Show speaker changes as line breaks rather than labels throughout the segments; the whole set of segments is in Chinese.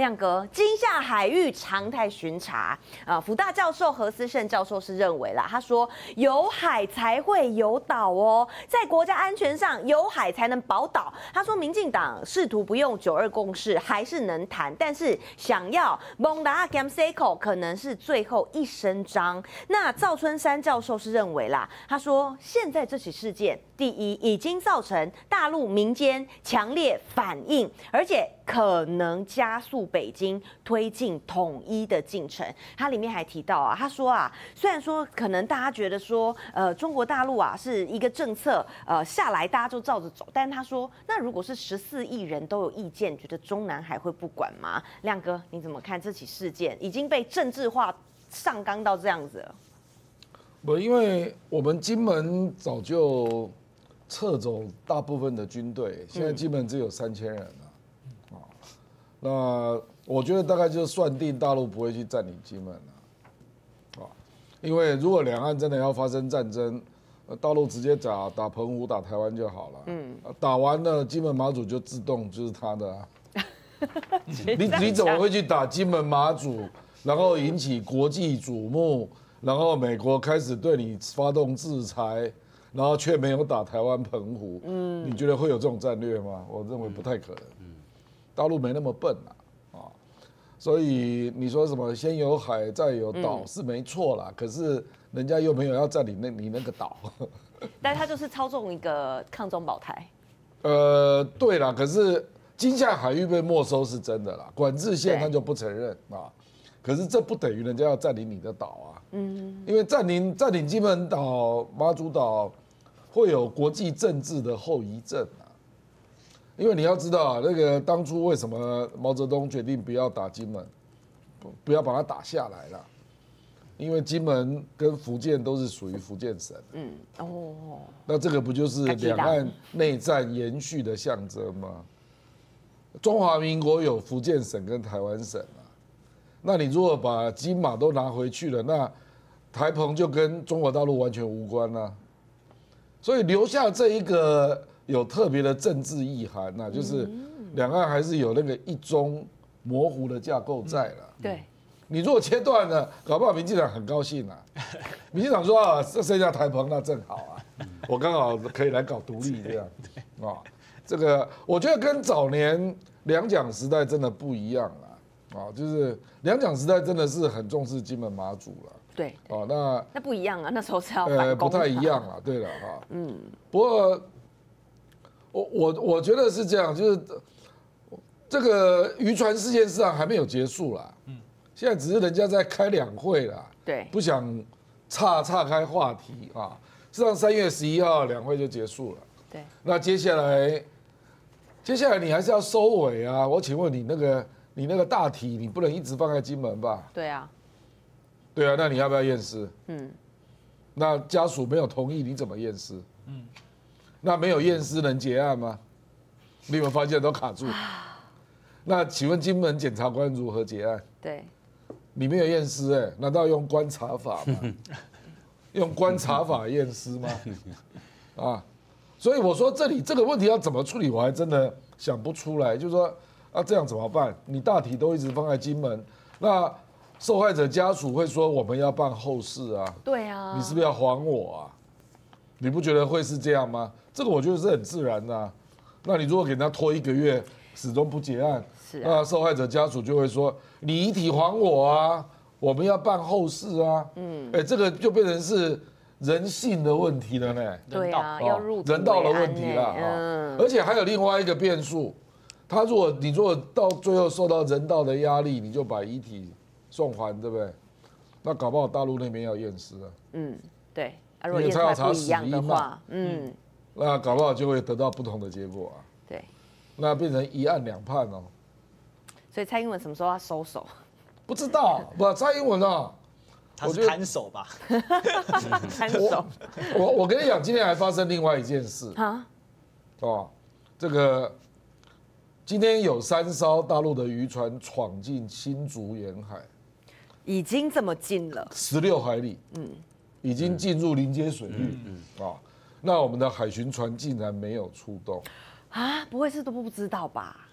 亮哥，金厦海域常态巡查辅大教授何思胜教授是认为啦，他说有海才会有岛哦，在国家安全上有海才能保岛。他说，民进党试图不用9·2共识还是能谈，但是想要蒙达 Gamseco 可能是最后一声章。那赵春山教授是认为啦，他说现在这起事件，第一已经造成大陆民间强烈反应，而且可能加速北京推进统一的进程。他里面还提到啊，他说啊，虽然说可能大家觉得说，中国大陆啊是一个政策，下来大家就照着走，但是他说，那如果是14亿人都有意见，觉得中南海会不管吗？亮哥，你怎么看这起事件已经被政治化上纲到这样子了？
不，因为我们金门早就撤走大部分的军队，现在基本只有3000人了。那我觉得大概就算定大陆不会去占领金门了，因为如果两岸真的要发生战争，大陆直接打澎湖、打台湾就好了。打完了金门马祖就自动就是他的啊。你怎么会去打金门马祖，然后引起国际瞩目，然后美国开始对你发动制裁，然后却没有打台湾、澎湖？你觉得会有这种战略吗？我认为不太可能。大陆没那么笨所以你说什么先有海再有岛是没错啦，可是人家又没有要占领你那个岛，
但他就是操纵一个抗中保台。
对啦，可是金厦海域被没收是真的啦，管制线他就不承认可是这不等于人家要占领你的岛啊，因为占领金门岛、马祖岛会有国际政治的后遗症。因为你要知道那个当初为什么毛泽东决定不要打金门，不要把它打下来了，因为金门跟福建都是属于福建省。那这个不就是两岸内战延续的象征吗？中华民国有福建省跟台湾省那你如果把金马都拿回去了，那台澎就跟中国大陆完全无关了。所以留下这一个有特别的政治意涵就是两岸还是有那个一中模糊的架构在了。
对，
你如果切断了，搞不好民进党很高兴民进党说这剩下台澎那正好我刚好可以来搞独立这样这个我觉得跟早年两蒋时代真的不一样就是两蒋时代真的是很重视金门马祖了。
对，
那
不一样那时候是要反攻
不太一样对了不过我觉得是这样，就是这个渔船事件实际上还没有结束啦，现在只是人家在开两会啦，
对，
不想岔开话题事实上3月11号两会就结束了，
对，
那接下来你还是要收尾我请问你那个大体你不能一直放在金门吧？
对啊，
那你要不要验尸？那家属没有同意，你怎么验尸？那没有验尸能结案吗？你有没有发现都卡住？那请问金门检察官如何结案？
对，
你没有验尸难道用观察法吗？用观察法验尸吗？所以我说这个问题要怎么处理，我还真的想不出来。就是说这样怎么办？你大体都一直放在金门，那受害者家属会说我们要办后事
对啊，
你是不是要还我你不觉得会是这样吗？这个我觉得是很自然的那你如果给人家拖1个月，始终不结案，那受害者家属就会说你遗体还我我们要办后事这个就变成是人性的问题了呢。
对要入
人道的问题了而且还有另外一个变数，你如果到最后受到人道的压力，你就把遗体送还，对不对？那搞不好大陆那边要验尸
对。如果验出来不一样的话，
那搞不好就会得到不同的结果
对，
那变成1案2判
所以蔡英文什么时候要收手？
不知道，蔡英文
他是看守吧？
看守。
我跟你讲，今天还发生另外一件事这个今天有3艘大陆的渔船闯进新竹沿海，
已经这么近了
，16海里，已经进入临接水域那我们的海巡船竟然没有出动
不会是都不知道吧？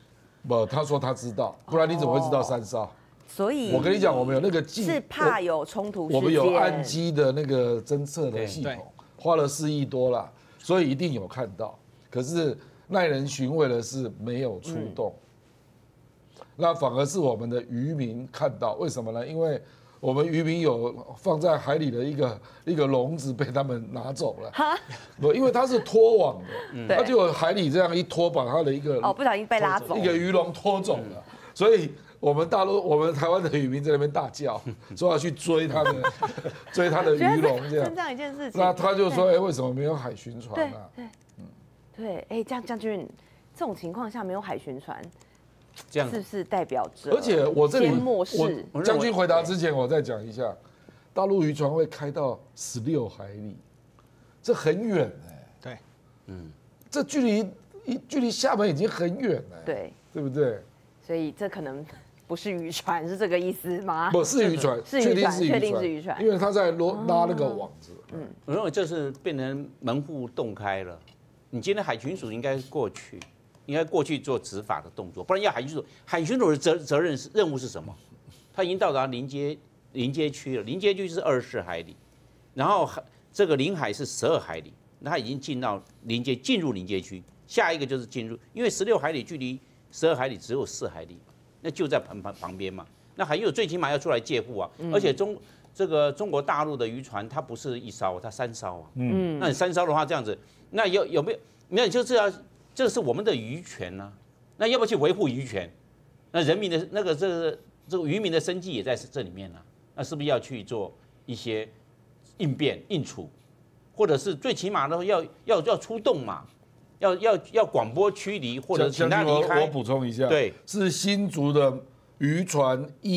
不，他说他知道，不然你怎么会知道3艘？
所以
我跟你讲，我们有那个
是怕有冲突事件，
我们有岸基的那个侦测的系统，花了4亿多啦，所以一定有看到。可是耐人寻味的是没有出动，那反而是我们的渔民看到，为什么呢？因为我们渔民有放在海里的一个笼子被他们拿走了，不，因为它是拖网的，它就海里这样一拖，把它的一个
不小心被拉走，
一个鱼笼拖走了，所以。我们台湾的渔民在那边大叫，说要去追他的鱼笼，这
样一件事情。
那他就说，为什么没有海巡船啊？
对，将军，这种情况下没有海巡船，
这样
是不是代表着？
而且我这里，
我
将军回答之前，我再讲一下，大陆渔船会开到16海里，这很远
对，
这距离厦门已经很远了，对不对？
所以这可能。不是渔船，是这个意思吗？
不是渔船，确定是渔船，因为他在拉那个网子。
我认为这是变成门户洞开了。你今天海巡署应该过去做执法的动作，不然要海巡署的责任任务是什么？他已经到达临街区了，临街区是24海里，然后这个临海是12海里，那他已经进入临街区，下一个就是进入，因为16海里距离12海里只有4海里。那就在旁边嘛，那还有最起码要出来借护啊，而且中国大陆的渔船它不是1艘，它3艘啊，那你3艘的话这样子，那有没有？那你就是要，这是我们的渔权呐，那要不要去维护渔权？那人民的那个这个渔民的生计也在这里面啊，那是不是要去做一些应变应处，或者是最起码的要出动嘛？要广播驱离，或者请他离开。
我补充一下，
对，
是新竹的渔船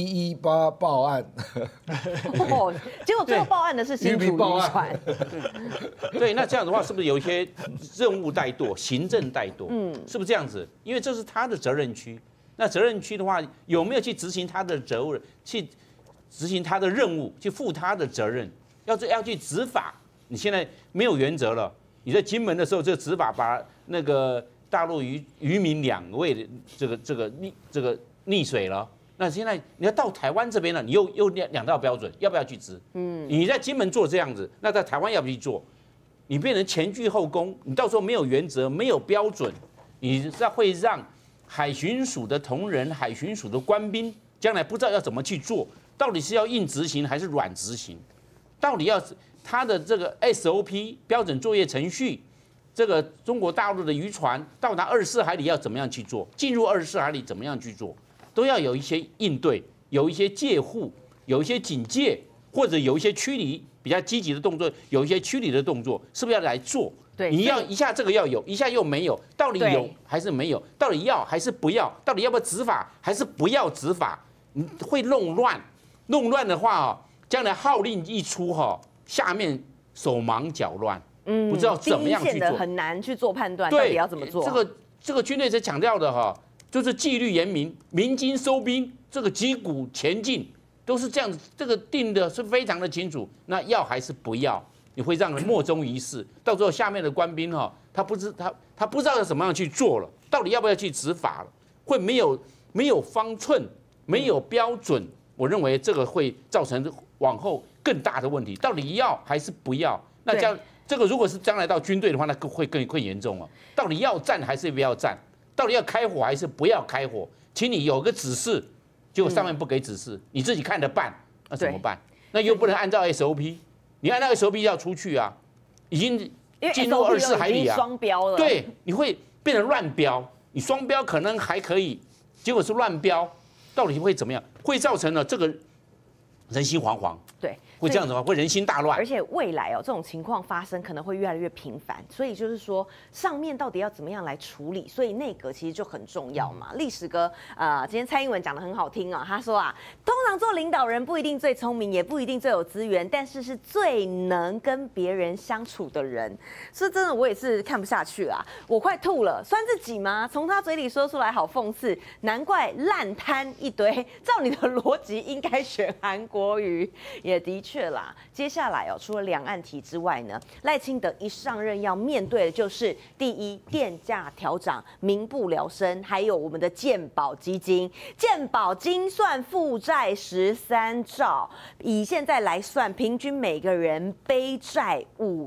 118报案。
结果最后报案的是新竹渔船。
对，那这样的话，是不是有一些任务怠惰、行政怠惰？是不是这样子？因为这是他的责任区。那责任区的话，有没有去执行他的责任？去执行他的任务，去负他的责任？要去执法。你现在没有原则了。你在金门的时候，这个执法把那个大陆渔民2位这个溺水了。那现在你要到台湾这边了，你又2道标准，要不要去执？你在金门做这样子，那在台湾要不要去做？你变成前倨后恭，你到时候没有原则，没有标准，你会让海巡署的同仁、海巡署的官兵将来不知道要怎么去做，到底是要硬执行还是软执行？到底要他的这个 SOP 标准作业程序，这个中国大陆的渔船到达24海里要怎么样去做？进入24海里怎么样去做？都要有一些应对，有一些戒护，有一些警戒，或者有一些驱离比较积极的动作，有一些驱离的动作，是不是要来做？
对，
你要一下这个要有，一下又没有，到底有还是没有？到底要还是不要？到底要不要执法还是不要执法？你会弄乱，弄乱的话将来号令一出下面手忙脚乱，不知道怎么样去做，
很难去做判断，到底要怎么做？
这个军队在强调的就是纪律严明，鸣金收兵，这个击鼓前进，都是这样子，这个定的是非常的清楚。那要还是不要？你会让人莫衷一是，到最后下面的官兵他不知道要怎么样去做了，到底要不要去执法了？会没有方寸，没有标准，我认为这个会造成往后更大的问题。到底要还是不要？那这个如果是将来到军队的话，那会更严重了。到底要战还是不要战？到底要开火还是不要开火？请你有个指示，结果上面不给指示，你自己看着办，那怎么办？那又不能按照 SOP， 你按照 SOP 要出去啊，已经进入24海里啊，
双标了。
对，你会变成乱标，你双标可能还可以，结果是乱标，到底会怎么样？会造成了这个人心惶惶。
对。
会这样子吗？会人心大乱，
而且未来这种情况发生可能会越来越频繁，所以就是说上面到底要怎么样来处理，所以内阁其实就很重要嘛。历史哥，今天蔡英文讲得很好听他说通常做领导人不一定最聪明，也不一定最有资源，但是是最能跟别人相处的人。说真的，我也是看不下去啊，我快吐了，算自己吗？从他嘴里说出来好讽刺，难怪烂摊一堆。照你的逻辑，应该选韩国瑜，也的确。 确啦，接下来除了两岸题之外呢，赖清德一上任要面对的就是第一，电价调涨，民不聊生，还有我们的健保基金，健保精算负债13兆，以现在来算，平均每个人背债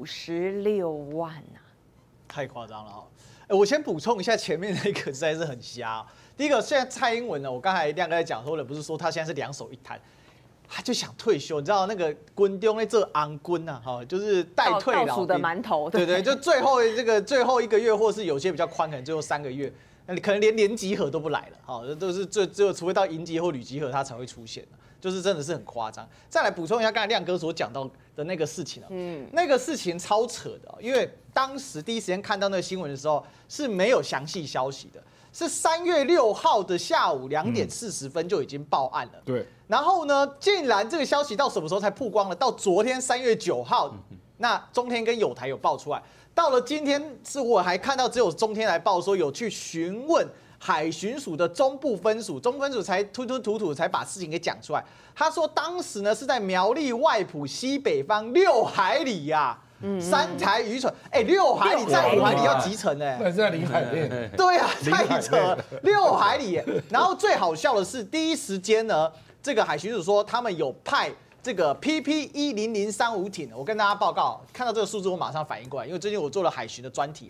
56万啊，
太夸张了哈！我先补充一下，前面那个实在是很瞎。第一个，现在蔡英文呢，我刚才亮哥在讲说的，不是说他现在是两手一摊，他就想退休，你知道那个军中那这昂军啊，哈，就是待退老兵
倒数的馒头，
对对，就最后一个月，或是有些比较宽，可能最后3个月，那你可能连集合都不来了，哈，都是只有除非到营集或旅集合，他才会出现，就是真的是很夸张。再来补充一下刚才亮哥所讲到的那个事情那个事情超扯的，因为当时第一时间看到那个新闻的时候是没有详细消息的。是3月6号的下午2点40分就已经报案了。
对。
然后呢，竟然这个消息到什么时候才曝光了？到昨天3月9号，那中天跟友台有爆出来。到了今天，是我还看到只有中天来报说有去询问海巡署的中部分署，中部分署才吞吞吐吐才把事情给讲出来。他说当时呢是在苗栗外埔西北方6海里呀。3台渔船，6海里在5海里要集成
那在临海面。
对啊，太扯了，6海里。然后最好笑的是，第一时间呢，这个海巡署说他们有派这个 PP-10035艇。我跟大家报告，看到这个数字我马上反应过来，因为最近我做了海巡的专题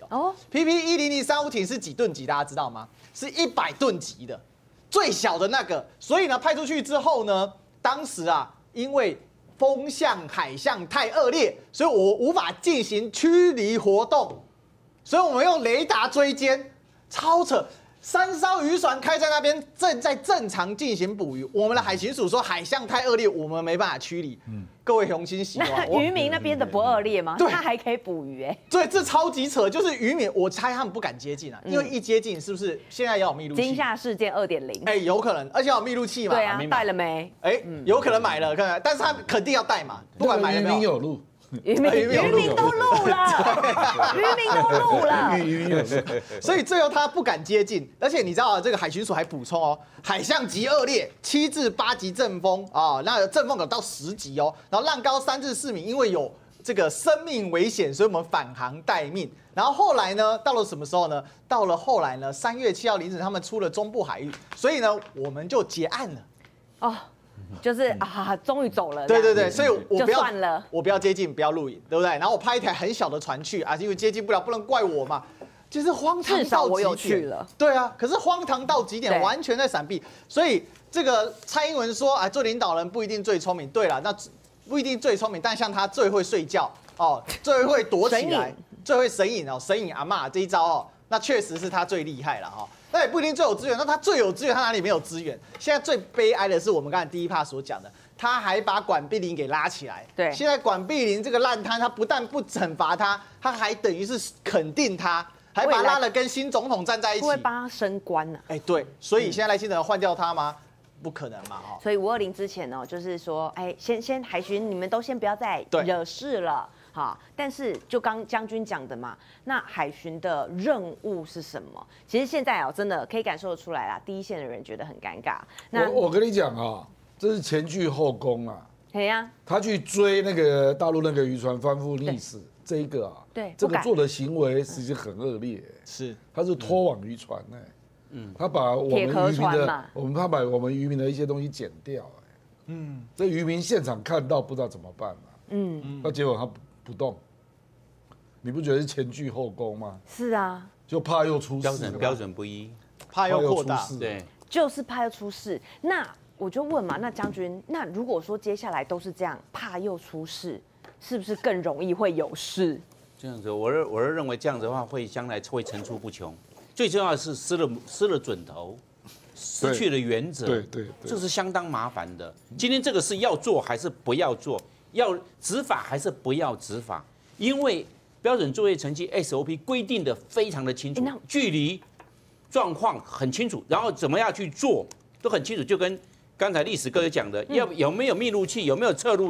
PP-10035艇是几吨级？大家知道吗？是100吨级的，最小的那个。所以呢，派出去之后呢，当时啊，因为风向、海象太恶劣，所以我无法进行驱离活动，所以我们用雷达追歼，超扯。3艘渔船开在那边，正在正常进行捕鱼。我们的海巡署说海象太恶劣，我们没办法驱离。各位雄心喜欢，
那渔民那边的不恶劣吗？他还可以捕鱼
对，这超级扯，就是渔民，我猜他们不敢接近啊，因为一接近是不是现在要有密录器？
惊吓事件2.0。
有可能，而且要有密录器嘛。
对啊，带了没？
有可能买了，看看，但是他肯定要带嘛，不管买了没有。
渔民有录。
渔民都录了，渔民都录了，
所以最后他不敢接近，而且你知道这个海巡署还补充海象极恶劣，7至8级阵风那阵风有到10级然后浪高3至4米，因为有这个生命危险，所以我们返航待命。然后后来呢，到了什么时候呢？到了后来呢，3月7号凌晨他们出了中部海域，所以呢我们就结案了。
就是终于走了。
对，所以我不要接近，不要录影，对不对？然后我派一台很小的船去因为接近不了，不能怪我嘛。就是荒唐到极点。至少我有去了。对啊，可是荒唐到极点，完全在闪避。所以这个蔡英文说做领导人不一定最聪明。对了，那不一定最聪明，但像他最会睡觉最会躲起来，最会神隐神隐阿嬷这一招那确实是他最厉害了那也不一定最有资源，那他最有资源，他哪里没有资源？现在最悲哀的是我们刚才第一趴所讲的，他还把管碧玲给拉起来。
对，
现在管碧玲这个烂摊，他不但不惩罚他，他还等于是肯定他，还把他拉了跟新总统站在一起，
会帮他升官呢。
对，所以现在赖清德换掉他吗？不可能嘛
所以520之前就是说，先海巡，你们都先不要再惹事了。但是就刚将军讲的嘛，那海巡的任务是什么？其实现在真的可以感受得出来啦，第一线的人觉得很尴尬。
我跟你讲这是前倨后恭啊。
对呀。他
去追那个大陆那个渔船翻覆溺死这一个
对，
这个做的行为实际很恶劣。
是，
他是拖网渔船他把我们渔民的，他把我们渔民的一些东西剪掉这渔民现场看到不知道怎么办那结果他不动，你不觉得是前倨后恭吗？
是啊，
就怕又出事，
标准不一，
怕又扩大，
对，
就是怕又出事。那我就问嘛，那将军，那如果说接下来都是这样，怕又出事，是不是更容易会有事？
这样子，我是认为这样子的话，将来会层出不穷。最重要的是失了准头，失去了原则，
对，
这是相当麻烦的。今天这个事要做还是不要做？要执法还是不要执法？因为标准作业成绩 SOP 规定的非常的清楚，距离、状况很清楚，然后怎么样去做都很清楚。就跟刚才历史哥讲的，有没有密录器，有没有测录器，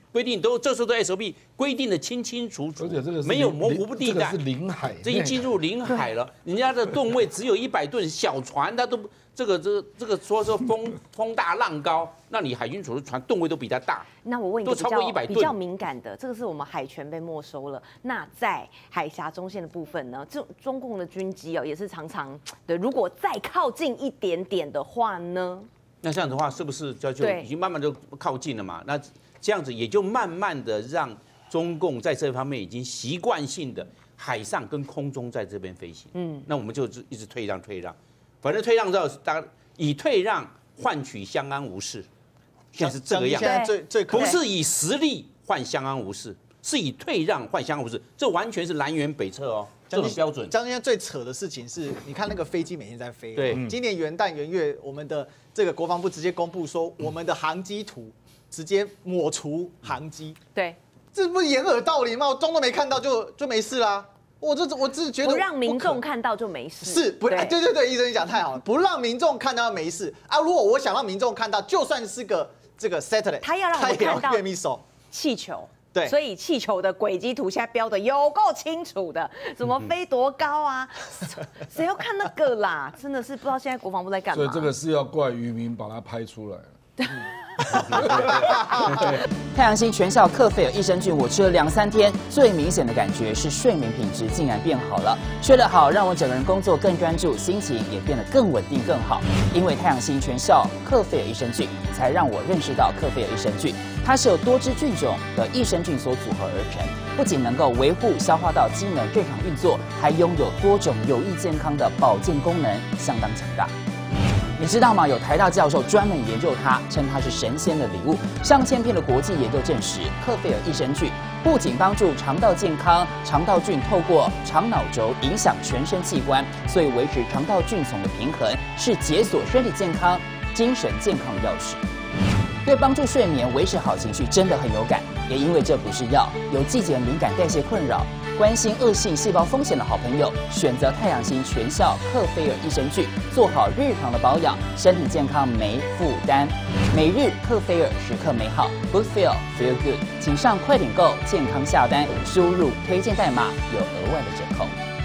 规定都这时候的 SOP 规定的清清楚楚，
而且这个
没有模糊地带，
这个是领海，
这已经进入领海了。人家的吨位只有100吨，小船它都这个说风大浪高，那你海军署的船吨位都比它大。
那我问一个
都超过100吨
比较敏感的，这个是我们海权被没收了。那在海峡中线的部分呢，中共的军机也是常常对，如果再靠近一点点的话呢？
那这样的话，是不是就已经慢慢就靠近了嘛？那这样子也就慢慢的让中共在这方面已经习惯性的海上跟空中在这边飞行。那我们就一直退让，反正退让之后，以退让换取相安无事，现在是这个样子。
现在最
不是以实力换相安无事，是以退让换相安无事，这完全是南辕北辙哦。这种标准。
将军最扯的事情是，你看那个飞机每天在飞。
对，
今年元旦元月，我们的这个国防部直接公布说，我们的航机图直接抹除航机。
对，
这不是掩耳盗铃吗？我装都没看到就没事啦。我只觉得
不让民众看到就没事。
是不？对，医生你讲太好了，不让民众看到没事啊。如果我想让民众看到，就算是个这个 satellite，
他要让我们看到
愿意收
气球。
对，
所以气球的轨迹图现在标的有够清楚的，怎么飞多高啊？谁要看那个啦？真的是不知道现在国防部在干嘛。
所以这个是要怪渔民把它拍出来。
太阳星全效克菲尔益生菌，我吃了2-3天，最明显的感觉是睡眠品质竟然变好了。睡得好，让我整个人工作更专注，心情也变得更稳定更好。因为太阳星全效克菲尔益生菌，才让我认识到克菲尔益生菌，它是由多支菌种的益生菌所组合而成，不仅能够维护消化道机能正常运作，还拥有多种有益健康的保健功能，相当强大。你知道吗？有台大教授专门研究它，称它是神仙的礼物。上千篇的国际研究证实，克菲尔益生菌不仅帮助肠道健康，肠道菌透过肠脑轴影响全身器官，所以维持肠道菌丛的平衡，是解锁身体健康、精神健康的钥匙。对帮助睡眠、维持好情绪真的很有感。也因为这不是药，有季节敏感、代谢困扰、关心恶性细胞风险的好朋友，选择太阳星全效克菲尔益生菌，做好日常的保养，身体健康没负担。每日克菲尔，时刻美好 ，Good Feel Feel Good，请上快点购健康下单，输入推荐代码有额外的折扣。